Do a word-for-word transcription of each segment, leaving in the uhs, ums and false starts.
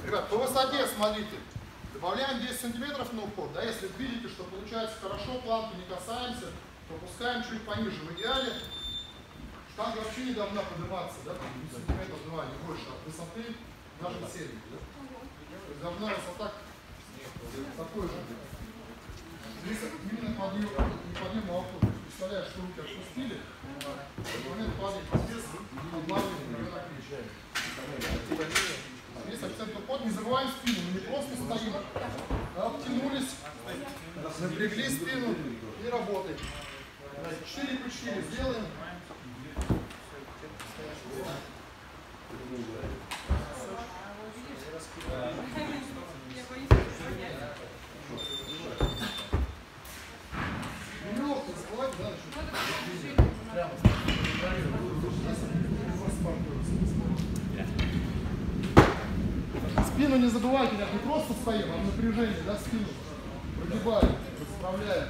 Ребят, по высоте смотрите. Добавляем десять сантиметров на уход. Да, если видите, что получается хорошо, планку не касаемся, то опускаем чуть пониже. В идеале штанга вообще не должна подниматься, да, там сантиметров два, не больше от высоты нашей серии. Да? То есть должна высота такой же. Здесь именно подъем, не подъем, а уход. Представляешь, что руки отпустили, в этот момент падает вес, отлавливаем, как кричаем. Здесь акцент уход, не забываем спину, мы не просто стоим, а обтянулись, напрягли спину и работаем. четыре по четыре сделаем. Спину не забывайте, не просто стоим, а в напряжении, да, спину прогибаем, расправляем.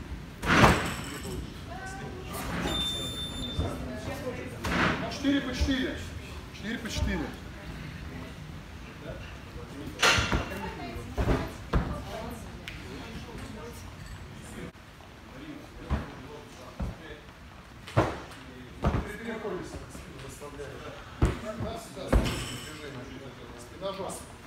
четыре по четыре. четыре по четыре. Спина жестко.